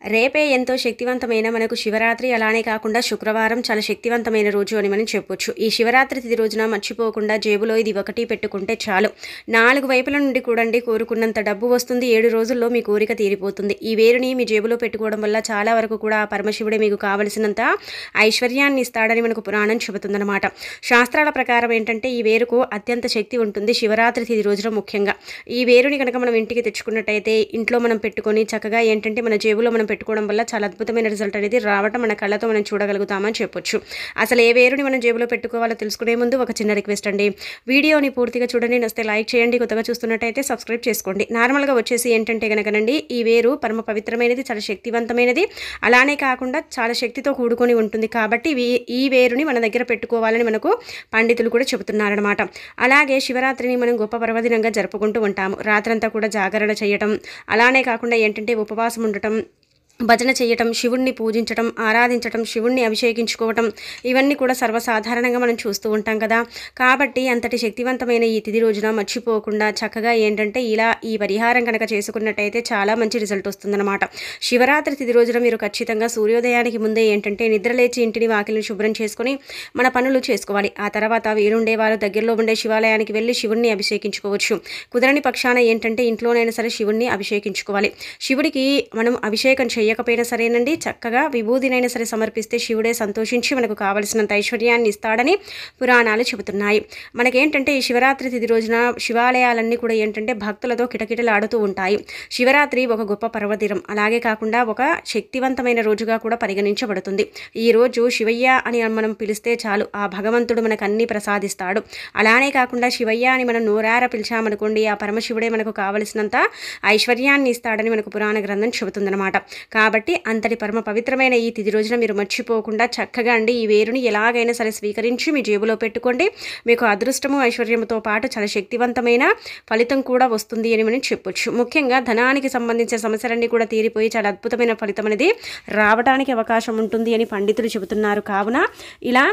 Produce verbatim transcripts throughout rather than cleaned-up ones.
రేపే ఎంతో శక్తివంతమైన మనకు శివరాత్రి, అలానే కాకుండా శుక్రవారం చాలా శక్తివంతమైన రోజు అని మనం చెప్పొచ్చు. ఈ శివరాత్రి తిథి రోజున మర్చిపోకుండా జేబులో ఇది ఒకటి పెట్టుకుంటే చాలు. నాలుగు వైపుల నుండి కూడండి కోరుకున్నంత డబ్బు వస్తుంది. ఏడు రోజుల్లో మీ కోరిక తీరిపోతుంది. ఈ వేరుని మీ జేబులో పెట్టుకోవడం వల్ల చాలా వరకు కూడా ఆ పరమశివుడే మీకు కావలసినంత ఐశ్వర్యాన్ని ఇస్తాడని మనకు పురాణం చెబుతుందన్నమాట. శాస్త్రాల ప్రకారం ఏంటంటే ఈ వేరుకు అత్యంత శక్తి ఉంటుంది శివరాత్రి తిథి రోజున ముఖ్యంగా. ఈ వేరుని కనుక మనం ఇంటికి తెచ్చుకున్నట్టయితే ఇంట్లో మనం పెట్టుకొని చక్కగా ఏంటంటే మన జేబులో మనం పెట్టుకోవడం వల్ల చాలా అద్భుతమైన రిజల్ట్ అనేది రావటం మన కళ్ళతో మనం చూడగలుగుతామని చెప్పొచ్చు. అసలు ఏ వేరుని మనం జేబులో పెట్టుకోవాలో తెలుసుకునే ముందు ఒక చిన్న రిక్వెస్ట్ అండి, వీడియోని పూర్తిగా చూడండి, నచ్చితే లైక్ చేయండి, కొత్తగా చూస్తున్నట్టయితే సబ్స్క్రైబ్ చేసుకోండి. నార్మల్గా వచ్చేసి ఏంటంటే కనుకనండి ఈ వేరు పరమ పవిత్రమైనది, చాలా శక్తివంతమైనది, అలానే కాకుండా చాలా శక్తితో కూడుకొని ఉంటుంది. కాబట్టి ఈ వేరుని మన దగ్గర పెట్టుకోవాలని మనకు పండితులు కూడా చెబుతున్నారనమాట. అలాగే శివరాత్రిని మనం గొప్ప పర్వదినంగా జరుపుకుంటూ ఉంటాము. రాత్రంతా కూడా జాగరణ చేయటం, అలానే కాకుండా ఏంటంటే ఉపవాసం ఉండటం, భజన చేయటం, శివుణ్ణి పూజించటం, ఆరాధించటం, శివుణ్ణి అభిషేకించుకోవటం, ఇవన్నీ కూడా సర్వసాధారణంగా మనం చూస్తూ ఉంటాం కదా. కాబట్టి అంతటి శక్తివంతమైన ఈ తిథి రోజున మర్చిపోకుండా చక్కగా ఏంటంటే ఇలా ఈ పరిహారం కనుక చేసుకున్నట్టయితే చాలా మంచి రిజల్ట్ వస్తుందన్నమాట. శివరాత్రి తిథి రోజున మీరు ఖచ్చితంగా సూర్యోదయానికి ముందే ఏంటంటే నిద్రలేచి ఇంటిని వాకిలిని శుభ్రం చేసుకొని మన పనులు చేసుకోవాలి. ఆ తర్వాత వీరుండే వారు దగ్గరలో ఉండే శివాలయానికి వెళ్ళి శివుణ్ణి అభిషేకించుకోవచ్చు. కుదరని పక్షాన ఏంటంటే ఇంట్లోనైనా సరే శివుణ్ణి అభిషేకించుకోవాలి. శివుడికి మనం అభిషేకం చేయకపోయినా సరేనండి, చక్కగా విభూదినైనా సరే సమర్పిస్తే శివుడే సంతోషించి మనకు కావలసినంత ఐశ్వర్యాన్ని ఇస్తాడని పురాణాలు చెబుతున్నాయి. మనకేంటంటే ఈ శివరాత్రి తిథి రోజున శివాలయాలన్నీ కూడా ఏంటంటే భక్తులతో కిటకిటలాడుతూ ఉంటాయి. శివరాత్రి ఒక గొప్ప పర్వదినం, అలాగే కాకుండా ఒక శక్తివంతమైన రోజుగా కూడా పరిగణించబడుతుంది. ఈ రోజు శివయ్య అని మనం పిలిస్తే చాలు, ఆ భగవంతుడు మనకు అన్ని ప్రసాదిస్తాడు. అలానే కాకుండా శివయ్య అని మనం నోరార పిలిచామనుకోండి, ఆ పరమశివుడే మనకు కావలసినంత ఐశ్వర్యాన్ని ఇస్తాడని మనకు పురాణ గ్రంథం చెబుతుందన్నమాట. కాబట్టి అంతటి పరమ పవిత్రమైన ఈ తిథి రోజున మీరు మర్చిపోకుండా చక్కగా అండి ఈ వేరుని ఎలాగైనా సరే స్వీకరించి మీ జేబులో పెట్టుకోండి. మీకు అదృష్టము ఐశ్వర్యముతో పాటు చాలా శక్తివంతమైన ఫలితం కూడా వస్తుంది అని మనం చెప్పొచ్చు. ముఖ్యంగా ధనానికి సంబంధించిన సమస్యలన్నీ కూడా తీరిపోయి చాలా అద్భుతమైన ఫలితం అనేది రావడానికి అవకాశం ఉంటుంది అని పండితులు చెబుతున్నారు. కావున ఇలా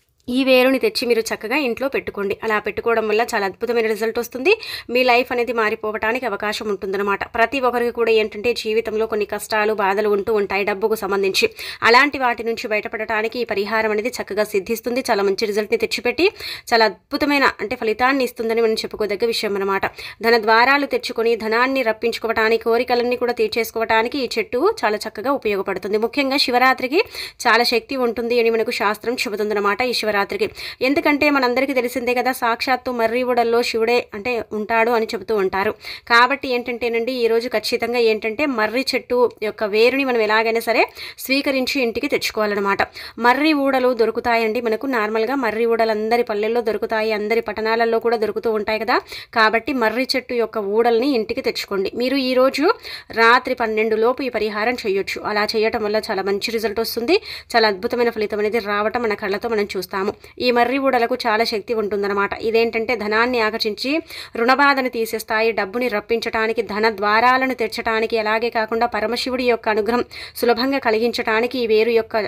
ఈ వేరుని తెచ్చి మీరు చక్కగా ఇంట్లో పెట్టుకోండి. అలా పెట్టుకోవడం వల్ల చాలా అద్భుతమైన రిజల్ట్ వస్తుంది. మీ లైఫ్ అనేది మారిపోవడానికి అవకాశం ఉంటుందన్నమాట. ప్రతి ఒక్కరికి కూడా ఏంటంటే జీవితంలో కొన్ని కష్టాలు బాధలు ఉంటూ ఉంటాయి డబ్బుకు సంబంధించి. అలాంటి వాటి నుంచి బయటపడటానికి ఈ పరిహారం అనేది చక్కగా సిద్ధిస్తుంది. చాలా మంచి రిజల్ట్ని తెచ్చిపెట్టి చాలా అద్భుతమైన అంటే ఫలితాన్ని ఇస్తుందని మనం చెప్పుకోదగ్గ విషయం అనమాట. ధన ద్వారాలు తెచ్చుకొని ధనాన్ని రప్పించుకోవటానికి, కోరికలన్నీ కూడా తీర్చేసుకోవటానికి ఈ చెట్టు చాలా చక్కగా ఉపయోగపడుతుంది. ముఖ్యంగా శివరాత్రికి చాలా శక్తి ఉంటుంది అని మనకు శాస్త్రం చెబుతుందన్నమాట. ఈ శివరాత్రి రాత్రికి ఎందుకంటే మనందరికీ తెలిసిందే కదా, సాక్షాత్తు మర్రి ఊడల్లో శివుడే అంటే ఉంటాడు అని చెబుతూ ఉంటారు. కాబట్టి ఏంటంటేనండి ఈరోజు ఖచ్చితంగా ఏంటంటే మర్రి చెట్టు యొక్క వేరుని మనం ఎలాగైనా సరే స్వీకరించి ఇంటికి తెచ్చుకోవాలన్నమాట. మర్రి ఊడలు దొరుకుతాయండి మనకు. నార్మల్గా మర్రి ఊడలు అందరి పల్లెల్లో దొరుకుతాయి, అందరి పట్టణాలలో కూడా దొరుకుతూ ఉంటాయి కదా. కాబట్టి మర్రి చెట్టు యొక్క ఊడల్ని ఇంటికి తెచ్చుకోండి. మీరు ఈరోజు రాత్రి పన్నెండు లోపు ఈ పరిహారం చేయొచ్చు. అలా చేయటం వల్ల చాలా మంచి రిజల్ట్ వస్తుంది. చాలా అద్భుతమైన ఫలితం అనేది రావటం మన కళ్ళతో మనం చూస్తాము. ఈ మర్రి ఊడలకు చాలా శక్తి ఉంటుందన్నమాట. ఇదేంటంటే ధనాన్ని ఆకర్షించి రుణబాధను తీసేస్తాయి, డబ్బుని రప్పించడానికి, ధన ద్వారాలను తెచ్చడానికి, అలాగే కాకుండా పరమశివుడి యొక్క అనుగ్రహం సులభంగా కలిగించడానికి ఈ వేరు యొక్క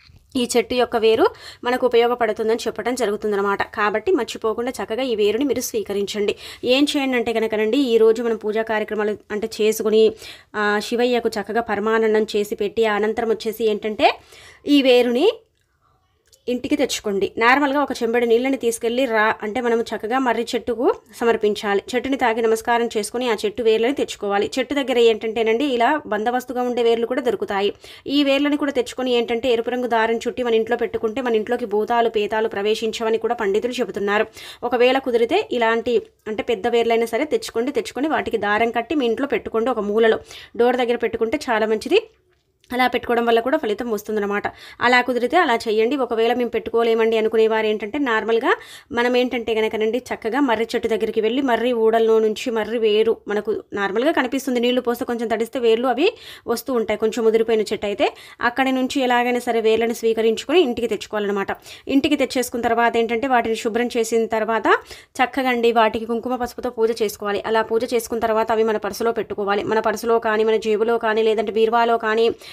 ఈ చెట్టు యొక్క వేరు మనకు ఉపయోగపడుతుందని చెప్పడం జరుగుతుందన్నమాట. కాబట్టి మర్చిపోకుండా చక్కగా ఈ వేరుని మీరు స్వీకరించండి. ఏం చేయండి అంటే కనుకనండి ఈరోజు మనం పూజా కార్యక్రమాలు అంటే చేసుకుని శివయ్యకు చక్కగా పరమానందం చేసి పెట్టి అనంతరం వచ్చేసి ఏంటంటే ఈ వేరుని ఇంటికి తెచ్చుకోండి. నార్మల్గా ఒక చెంబెడు నీళ్ళని తీసుకెళ్ళి రా అంటే మనం చక్కగా మర్రి చెట్టుకు సమర్పించాలి. చెట్టుని తాగి నమస్కారం చేసుకుని ఆ చెట్టు వేర్లని తెచ్చుకోవాలి. చెట్టు దగ్గర ఏంటంటేనండి ఇలా బందవస్తుగా ఉండే వేర్లు కూడా దొరుకుతాయి. ఈ వేర్లని కూడా తెచ్చుకొని ఏంటంటే ఎరుపు రంగు దారం చుట్టి మన ఇంట్లో పెట్టుకుంటే మన ఇంట్లోకి భూతాలు పేతాలు ప్రవేశించవని కూడా పండితులు చెబుతున్నారు. ఒకవేళ కుదిరితే ఇలాంటి అంటే పెద్ద వేర్లైనా సరే తెచ్చుకోండి. తెచ్చుకొని వాటికి దారం కట్టి మీ ఇంట్లో పెట్టుకోండి. ఒక మూలలో డోర్ దగ్గర పెట్టుకుంటే చాలా మంచిది. అలా పెట్టుకోవడం వల్ల కూడా ఫలితం వస్తుందన్నమాట. అలా కుదిరితే అలా చేయండి. ఒకవేళ మేము పెట్టుకోలేమండి అనుకునేవారు ఏంటంటే నార్మల్గా మనం ఏంటంటే కనుకనండి చక్కగా మర్రి చెట్టు దగ్గరికి వెళ్ళి మర్రి ఊడల్లో నుంచి మర్రి వేరు మనకు నార్మల్గా కనిపిస్తుంది. నీళ్లు పోస్తే కొంచెం తడిస్తే వేర్లు అవి వస్తూ ఉంటాయి. కొంచెం ముదిరిపోయిన చెట్టు అయితే అక్కడి నుంచి ఎలాగైనా సరే వేర్లను స్వీకరించుకొని ఇంటికి తెచ్చుకోవాలన్నమాట. ఇంటికి తెచ్చేసుకున్న తర్వాత ఏంటంటే వాటిని శుభ్రం చేసిన తర్వాత చక్కగా అండి వాటికి కుంకుమ పసుపుతో పూజ చేసుకోవాలి. అలా పూజ చేసుకున్న తర్వాత అవి మన పర్సులో పెట్టుకోవాలి. మన పర్సులో కానీ మన జేబులో కానీ లేదంటే బీరువాలో కానీ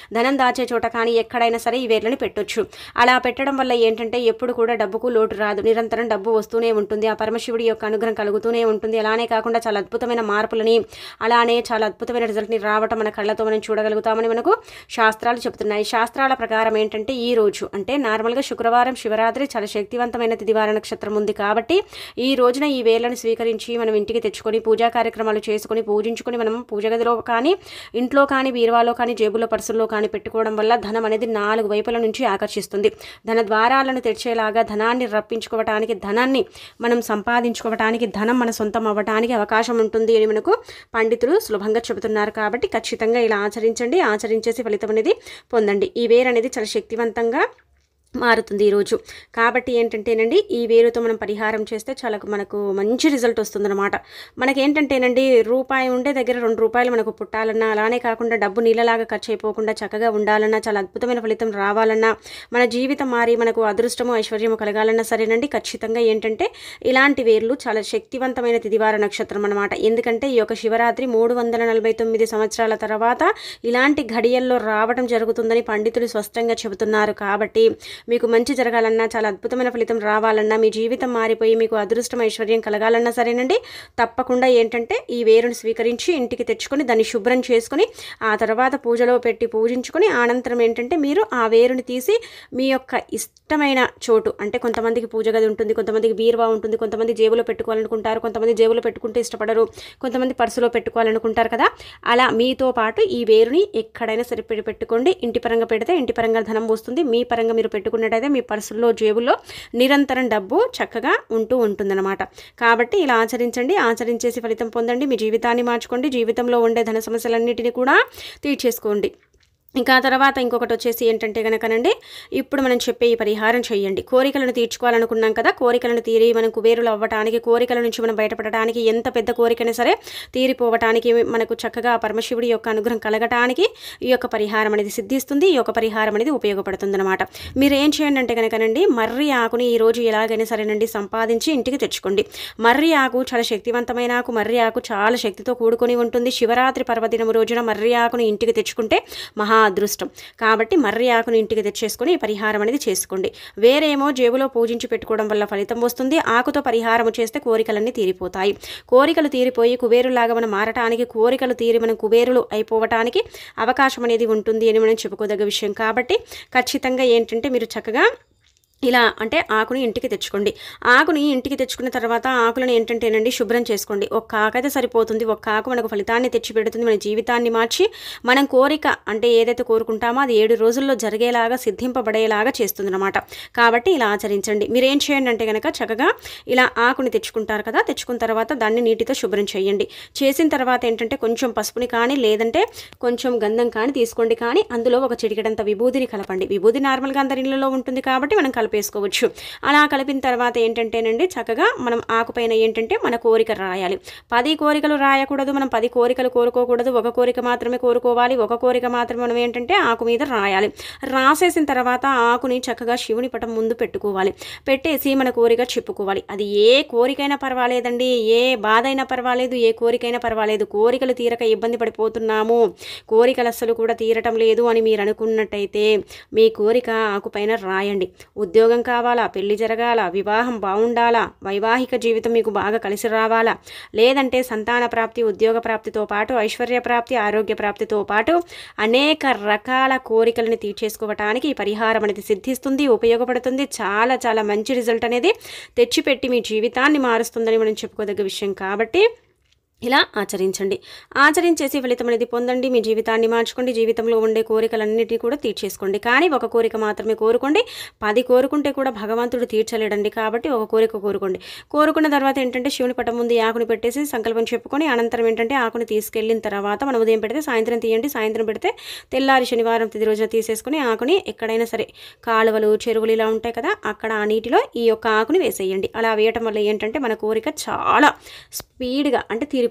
ధనం దాచే చోట కానీ ఎక్కడైనా సరే ఈ వేర్లని పెట్టొచ్చు. అలా పెట్టడం వల్ల ఏంటంటే ఎప్పుడు కూడా డబ్బుకు లోటు రాదు, నిరంతరం డబ్బు వస్తూనే ఉంటుంది, ఆ పరమశివుడి యొక్క అనుగ్రహం కలుగుతూనే ఉంటుంది. అలానే కాకుండా చాలా అద్భుతమైన మార్పులని, అలానే చాలా అద్భుతమైన రిజల్ట్ని రావటం మన కళ్ళతో మనం చూడగలుగుతామని మనకు శాస్త్రాలు చెప్తున్నాయి. శాస్త్రాల ప్రకారం ఏంటంటే ఈ రోజు అంటే నార్మల్గా శుక్రవారం శివరాత్రి చాలా శక్తివంతమైన తిదివార నక్షత్రం ఉంది కాబట్టి ఈ రోజున ఈ వేర్లను స్వీకరించి మనం ఇంటికి తెచ్చుకొని పూజా కార్యక్రమాలు చేసుకొని పూజించుకొని మనం పూజ గదిలో కానీ ఇంట్లో కానీ బీరువాలో కానీ జేబులో పర్సుల్లో కానీ పెట్టుకోవడం వల్ల ధనం అనేది నాలుగు వైపుల నుంచి ఆకర్షిస్తుంది. ధన ద్వారాలను తెరిచేలాగా ధనాన్ని రప్పించుకోవటానికి, ధనాన్ని మనం సంపాదించుకోవటానికి, ధనం మన సొంతం అవ్వటానికి అవకాశం ఉంటుంది అని మనకు పండితులు సులభంగా చెబుతున్నారు. కాబట్టి ఖచ్చితంగా ఇలా ఆచరించండి, ఆచరించేసి ఫలితం అనేది పొందండి. ఈ వేరు అనేది చాలా శక్తివంతంగా మారుతుంది ఈరోజు. కాబట్టి ఏంటంటేనండి ఈ వేరుతో మనం పరిహారం చేస్తే చాలా మనకు మంచి రిజల్ట్ వస్తుందన్నమాట. మనకేంటంటేనండి రూపాయి ఉండే దగ్గర రెండు రూపాయలు మనకు పుట్టాలన్నా, అలానే కాకుండా డబ్బు నీళ్ళలాగా ఖర్చు అయిపోకుండా చక్కగా ఉండాలన్నా, చాలా అద్భుతమైన ఫలితం రావాలన్నా, మన జీవితం మారి మనకు అదృష్టము ఐశ్వర్యము కలగాలన్నా సరేనండి ఖచ్చితంగా ఏంటంటే ఇలాంటి వేర్లు చాలా శక్తివంతమైన తిదివార నక్షత్రం అనమాట. ఎందుకంటే ఈ యొక్క శివరాత్రి మూడు వందల నలభై తొమ్మిది సంవత్సరాల తర్వాత ఇలాంటి ఘడియల్లో రావడం జరుగుతుందని పండితులు స్పష్టంగా చెబుతున్నారు. కాబట్టి మీకు మంచి జరగాలన్నా, చాలా అద్భుతమైన ఫలితం రావాలన్నా, మీ జీవితం మారిపోయి మీకు అదృష్టం ఐశ్వర్యం కలగాలన్నా సరేనండి తప్పకుండా ఏంటంటే ఈ వేరుని స్వీకరించి ఇంటికి తెచ్చుకొని దాన్ని శుభ్రం చేసుకొని ఆ తర్వాత పూజలో పెట్టి పూజించుకొని అనంతరం ఏంటంటే మీరు ఆ వేరుని తీసి మీ యొక్క ఇష్టమైన చోటు అంటే కొంతమందికి పూజ గది ఉంటుంది, కొంతమందికి బీరువా ఉంటుంది, కొంతమంది జేబులో పెట్టుకోవాలనుకుంటారు, కొంతమంది జేబులో పెట్టుకుంటే ఇష్టపడరు, కొంతమంది పర్సులో పెట్టుకోవాలనుకుంటారు కదా. అలా మీతో పాటు ఈ వేరుని ఎక్కడైనా సరే పెట్టుకోండి. ఇంటి పరంగా పెడితే ఇంటి పరంగా ధనం వస్తుంది, మీ పరంగా మీరు పెట్టుకున్నట్టయితే మీ పర్సుల్లో జేబుల్లో నిరంతరం డబ్బు చక్కగా ఉంటూ ఉంటుందన్నమాట. కాబట్టి ఇలా ఆచరించండి, ఆచరించేసి ఫలితం పొందండి, మీ జీవితాన్ని మార్చుకోండి, జీవితంలో ఉండే ధన సమస్యలన్నిటిని కూడా తీర్చేసుకోండి. ఇంకా తర్వాత ఇంకొకటి వచ్చేసి ఏంటంటే కనుకనండి ఇప్పుడు మనం చెప్పే ఈ పరిహారం చేయండి. కోరికలను తీర్చుకోవాలనుకున్నాం కదా, కోరికలను తీరి మనం కుబేరులు అవ్వటానికి, కోరికల నుంచి మనం బయటపడటానికి, ఎంత పెద్ద కోరికైనా సరే తీరిపోవటానికి, మనకు చక్కగా పరమశివుడి యొక్క అనుగ్రహం కలగటానికి ఈ యొక్క పరిహారం అనేది సిద్ధిస్తుంది. ఈ యొక్క పరిహారం అనేది ఉపయోగపడుతుంది అనమాట. మీరు ఏం చేయండి అంటే కనుకనండి మర్రి ఆకుని ఈరోజు ఎలాగైనా సరేనండి సంపాదించి ఇంటికి తెచ్చుకోండి. మర్రి ఆకు చాలా శక్తివంతమైన ఆకు, మర్రి ఆకు చాలా శక్తితో కూడుకొని ఉంటుంది. శివరాత్రి పర్వదినం రోజున మర్రి ఆకుని ఇంటికి తెచ్చుకుంటే మహా అదృష్టం. కాబట్టి మర్రి ఆకుని ఇంటికి తెచ్చేసుకొని ఈ పరిహారం అనేది చేసుకోండి. వేరేమో జేబులో పూజించి పెట్టుకోవడం వల్ల ఫలితం వస్తుంది. ఆకుతో పరిహారం చేస్తే కోరికలన్నీ తీరిపోతాయి. కోరికలు తీరిపోయి కుబేరులాగా మనం మారటానికి, కోరికలు తీరి మనం కుబేరులు అయిపోవటానికి అవకాశం అనేది ఉంటుంది అని మనం చెప్పుకోదగ్గ విషయం. కాబట్టి ఖచ్చితంగా ఏంటంటే మీరు చక్కగా ఇలా అంటే ఆకుని ఇంటికి తెచ్చుకోండి. ఆకుని ఇంటికి తెచ్చుకున్న తర్వాత ఆకులను ఏంటంటేనండి శుభ్రం చేసుకోండి. ఒక్క ఆకు అయితే సరిపోతుంది. ఒక్క ఆకు మనకు ఫలితాన్ని తెచ్చి పెడుతుంది, మన జీవితాన్ని మార్చి మనం కోరిక అంటే ఏదైతే కోరుకుంటామో అది ఏడు రోజుల్లో జరిగేలాగా సిద్ధింపబడేలాగా చేస్తుంది అనమాట. కాబట్టి ఇలా ఆచరించండి. మీరు ఏం చేయండి అంటే కనుక చక్కగా ఇలా ఆకుని తెచ్చుకుంటారు కదా, తెచ్చుకున్న తర్వాత దాన్ని నీటితో శుభ్రం చేయండి. చేసిన తర్వాత ఏంటంటే కొంచెం పసుపుని కానీ లేదంటే కొంచెం గంధం కానీ తీసుకోండి, కానీ అందులో ఒక చిటికెడంత విభూదిని కలపండి. విభూది నార్మల్గా అందరి ఇళ్ళలో ఉంటుంది కాబట్టి మనం కలప వేసుకోవచ్చు. అలా కలిపిన తర్వాత ఏంటంటేనండి చక్కగా మనం ఆకుపైన ఏంటంటే మన కోరిక రాయాలి. పది కోరికలు రాయకూడదు, మనం పది కోరికలు కోరుకోకూడదు, ఒక కోరిక మాత్రమే కోరుకోవాలి. ఒక కోరిక మాత్రమే మనం ఏంటంటే ఆకు మీద రాయాలి. రాసేసిన తర్వాత ఆకుని చక్కగా శివుని పటం ముందు పెట్టుకోవాలి. పెట్టేసి మన కోరిక చెప్పుకోవాలి. అది ఏ కోరికైనా పర్వాలేదండి, ఏ బాధ అయినా పర్వాలేదు, ఏ కోరికైనా పర్వాలేదు. కోరికలు తీరక ఇబ్బంది పడిపోతున్నాము, కోరికలు అస్సలు కూడా తీరటం లేదు అని మీరు అనుకున్నట్టయితే మీ కోరిక ఆకుపైన రాయండి. ఉద్యోగం కావాలా, పెళ్లి జరగాల, వివాహం బాగుండాలా, వైవాహిక జీవితం మీకు బాగా కలిసి రావాలా, లేదంటే సంతాన ప్రాప్తి, ఉద్యోగ ప్రాప్తితో పాటు ఐశ్వర్య ప్రాప్తి, ఆరోగ్య ప్రాప్తితో పాటు అనేక రకాల కోరికలను తీర్చేసుకోవటానికి ఈ పరిహారం అనేది సిద్ధిస్తుంది, ఉపయోగపడుతుంది. చాలా చాలా మంచి రిజల్ట్ అనేది తెచ్చిపెట్టి మీ జీవితాన్ని మారుస్తుందని మనం చెప్పుకోదగ్గ విషయం. కాబట్టి ఇలా ఆచరించండి. ఆచరించేసి ఫలితం అనేది పొందండి, మీ జీవితాన్ని మార్చుకోండి, జీవితంలో ఉండే కోరికలన్నిటినీ కూడా తీర్చేసుకోండి. కానీ ఒక కోరిక మాత్రమే కోరుకోండి. పది కోరుకుంటే కూడా భగవంతుడు తీర్చలేడండి. కాబట్టి ఒక కోరిక కోరుకోండి. కోరుకున్న తర్వాత ఏంటంటే శివుని పటం ముందు ఆకుని పెట్టేసి సంకల్పం చెప్పుకొని అనంతరం ఏంటంటే ఆకుని తీసుకెళ్ళిన తర్వాత మనం ఉదయం పెడితే సాయంత్రం తీయండి, సాయంత్రం పెడితే తెల్లారి శనివారం తిది రోజున తీసేసుకుని ఆకుని ఎక్కడైనా సరే కాలువలు, చెరువులు ఇలా ఉంటాయి కదా, అక్కడ ఆ నీటిలో ఈ యొక్క ఆకుని వేసేయండి. అలా వేయటం వల్ల ఏంటంటే మన కోరిక చాలా స్పీడ్గా అంటే తీరి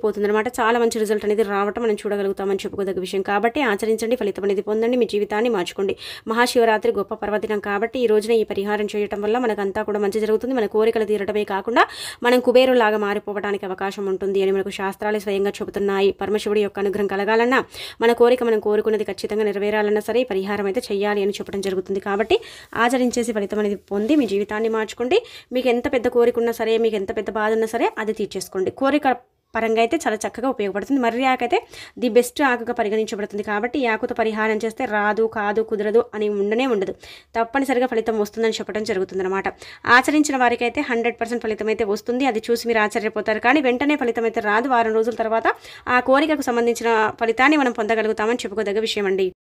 తొలగిపోతుంది అనమాట. చాలా మంచి రిజల్ట్ అనేది రావటం మనం చూడగలుగుతామని చెప్పుకోదగ్గ విషయం. కాబట్టి ఆచరించండి, ఫలితం అనేది పొందండి, మీ జీవితాన్ని మార్చుకోండి. మహాశివరాత్రి గొప్ప పర్వదినం కాబట్టి ఈ రోజున ఈ పరిహారం చేయడం వల్ల మనకంతా కూడా మంచి జరుగుతుంది. మన కోరికలు తీరడమే కాకుండా మనం కుబేరులాగా మారిపోవడానికి అవకాశం ఉంటుంది అని మనకు శాస్త్రాలు స్వయంగా చెబుతున్నాయి. పరమశివుడి యొక్క అనుగ్రహం కలగాలన్నా, మన కోరిక మనం కోరుకున్నది ఖచ్చితంగా నెరవేరాలన్నా సరే పరిహారం అయితే చేయాలి అని చెప్పడం జరుగుతుంది. కాబట్టి ఆచరించేసి ఫలితం అనేది పొంది మీ జీవితాన్ని మార్చుకోండి. మీకు ఎంత పెద్ద కోరిక ఉన్నా సరే, మీకు ఎంత పెద్ద బాధ ఉన్నా సరే అది తీర్చేసుకోండి. కోరిక పరంగా అయితే చాలా చక్కగా ఉపయోగపడుతుంది. మర్రి ఆకు అయితే ది బెస్ట్ ఆకుగా పరిగణించబడుతుంది. కాబట్టి ఈ ఆకుతో పరిహారం చేస్తే రాదు, కాదు, కుదరదు అని ఉండనే ఉండదు. తప్పనిసరిగా ఫలితం వస్తుందని చెప్పడం జరుగుతుంది అనమాట. ఆచరించిన వారికి అయితే హండ్రెడ్ పర్సెంట్ ఫలితం అయితే వస్తుంది. అది చూసి మీరు ఆశ్చర్యపోతారు. కానీ వెంటనే ఫలితం అయితే రాదు. వారం రోజుల తర్వాత ఆ కోరికకు సంబంధించిన ఫలితాన్ని మనం పొందగలుగుతామని చెప్పుకోదగ్గ విషయం అండి.